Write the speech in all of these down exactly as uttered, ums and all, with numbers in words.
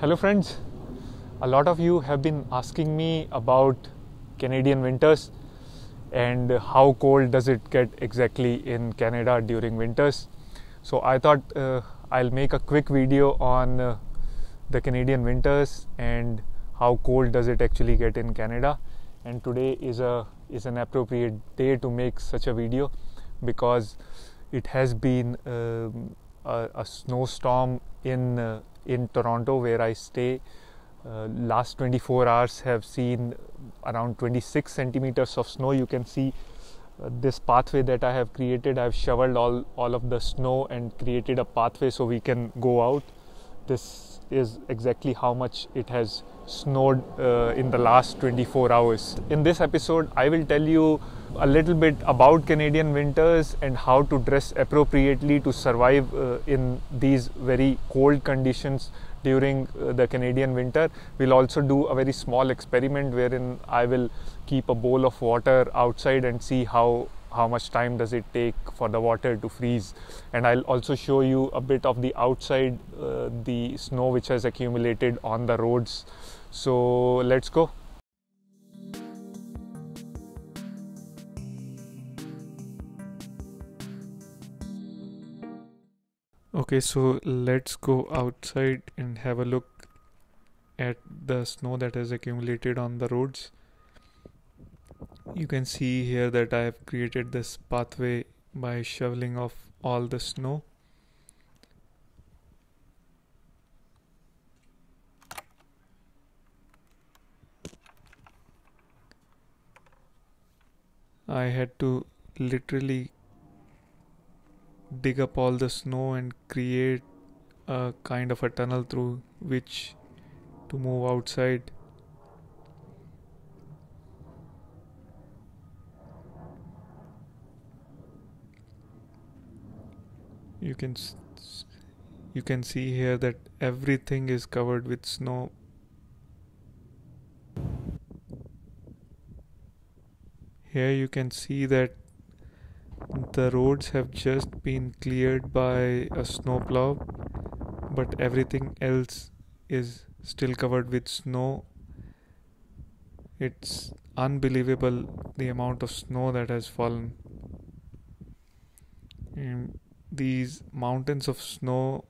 Hello friends, a lot of you have been asking me about Canadian winters and how cold does it get exactly in Canada during winters. So I thought uh, I'll make a quick video on uh, the Canadian winters and how cold does it actually get in Canada. And today is a is an appropriate day to make such a video because it has been um, a, a snowstorm in uh, in Toronto where I stay. Uh, last twenty-four hours have seen around twenty-six centimeters of snow. You can see uh, this pathway that I have created. I've shoveled all all of the snow and created a pathway so we can go out. This is exactly how much it has snowed uh, in the last twenty-four hours. In this episode, I will tell you a little bit about Canadian winters and how to dress appropriately to survive uh, in these very cold conditions during uh, the Canadian winter. We'll also do a very small experiment wherein I will keep a bowl of water outside and see how how much time does it take for the water to freeze. And I'll also show you a bit of the outside, uh, the snow which has accumulated on the roads. So let's go. Okay, so let's go outside and have a look at the snow that has accumulated on the roads. You can see here that I have created this pathway by shoveling off all the snow. I had to literally dig up all the snow and create a kind of a tunnel through which to move outside. You can you can see here that everything is covered with snow. Here you can see that the roads have just been cleared by a snowplow, but everything else is still covered with snow. It's unbelievable the amount of snow that has fallen. And these mountains of snow.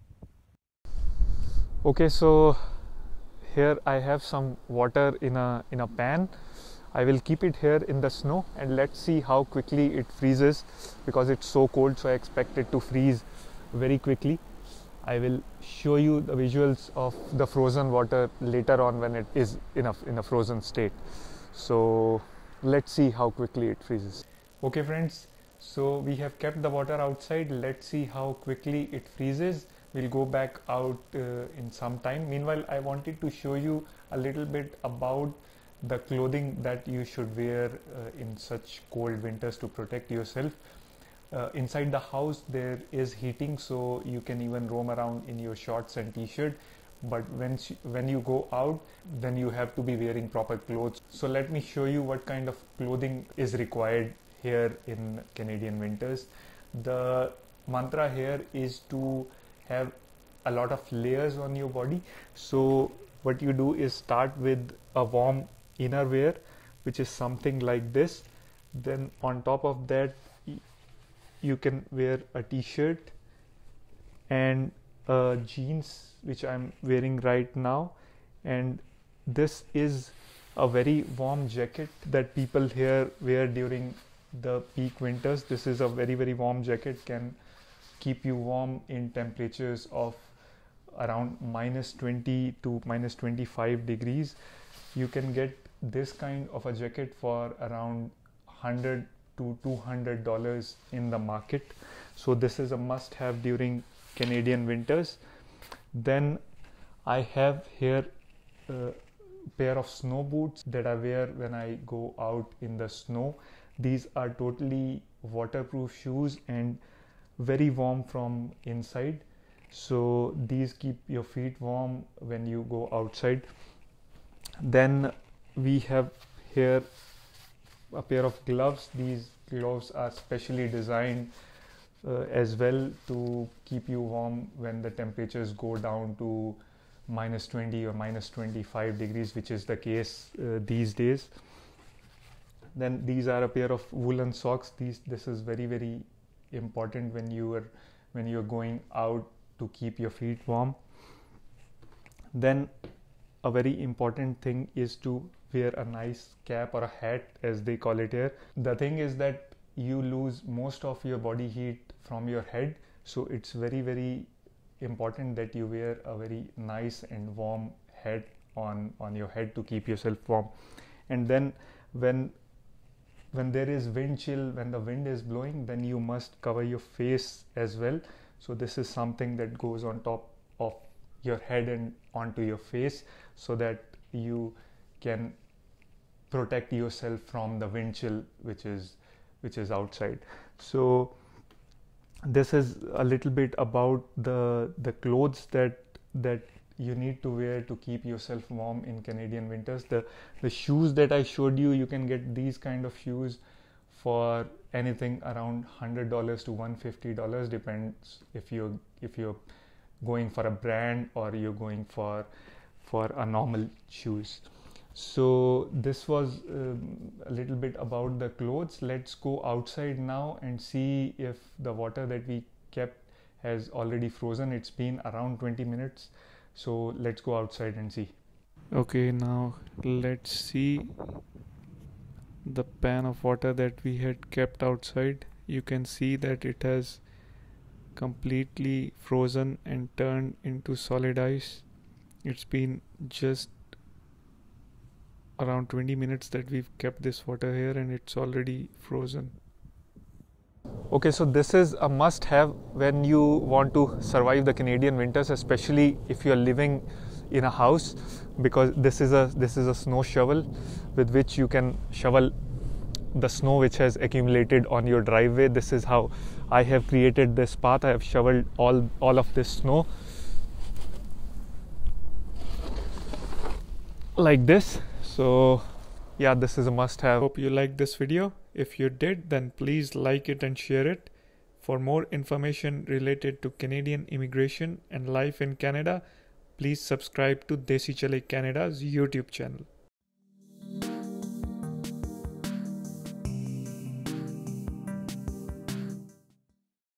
Okay, so here I have some water in a in a pan. I will keep it here in the snow and let's see how quickly it freezes because it's so cold, so I expect it to freeze very quickly. I will show you the visuals of the frozen water later on when it is in a, in a frozen state. So let's see how quickly it freezes. Okay friends, so we have kept the water outside. Let's see how quickly it freezes. We'll go back out uh, in some time. Meanwhile, I wanted to show you a little bit about the clothing that you should wear uh, in such cold winters to protect yourself. Uh, inside the house there is heating, so you can even roam around in your shorts and t-shirt, but when when you go out, then you have to be wearing proper clothes. So let me show you what kind of clothing is required here in Canadian winters. The mantra here is to have a lot of layers on your body. So what you do is start with a warm inner wear, which is something like this. Then on top of that you can wear a t-shirt and uh, jeans, which I'm wearing right now, and this is a very warm jacket that people here wear during the peak winters. This is a very very warm jacket, can keep you warm in temperatures of around minus twenty to minus twenty-five degrees. You can get this kind of a jacket for around one hundred to two hundred dollars in the market. So this is a must have during Canadian winters. Then I have here a pair of snow boots that I wear when I go out in the snow. These are totally waterproof shoes and very warm from inside. So these keep your feet warm when you go outside. Then we have here a pair of gloves. These gloves are specially designed uh, as well to keep you warm when the temperatures go down to minus twenty or minus twenty-five degrees, which is the case uh, these days. Then these are a pair of woolen socks. These this is very very important when you are when you're going out to keep your feet warm. Then a very important thing is to wear a nice cap or a hat, as they call it here. The thing is that you lose most of your body heat from your head, so it's very very important that you wear a very nice and warm hat on on your head to keep yourself warm. And then when when there is wind chill, when the wind is blowing, then you must cover your face as well. So this is something that goes on top of your head and onto your face, so that you can protect yourself from the wind chill which is which is outside. So this is a little bit about the the clothes that that you need to wear to keep yourself warm in Canadian winters. The the shoes that I showed you, you can get these kind of shoes for anything around one hundred dollars to one hundred fifty dollars, depends if you if you're going for a brand or you're going for for a normal shoes. So this was um, a little bit about the clothes. Let's go outside now and see if the water that we kept has already frozen. It's been around twenty minutes, so let's go outside and see. Okay, now let's see the pan of water that we had kept outside. You can see that it has completely frozen and turned into solid ice. It's been just around twenty minutes that we've kept this water here, and it's already frozen. Okay, so this is a must have when you want to survive the Canadian winters, especially if you're living in a house, because this is a this is a snow shovel with which you can shovel the snow which has accumulated on your driveway. This is how I have created this path. I have shoveled all all of this snow like this. So yeah, this is a must have. Hope you liked this video. If you did, then please like it and share it. For more information related to Canadian immigration and life in Canada, please subscribe to Desi Chale Canada's YouTube channel.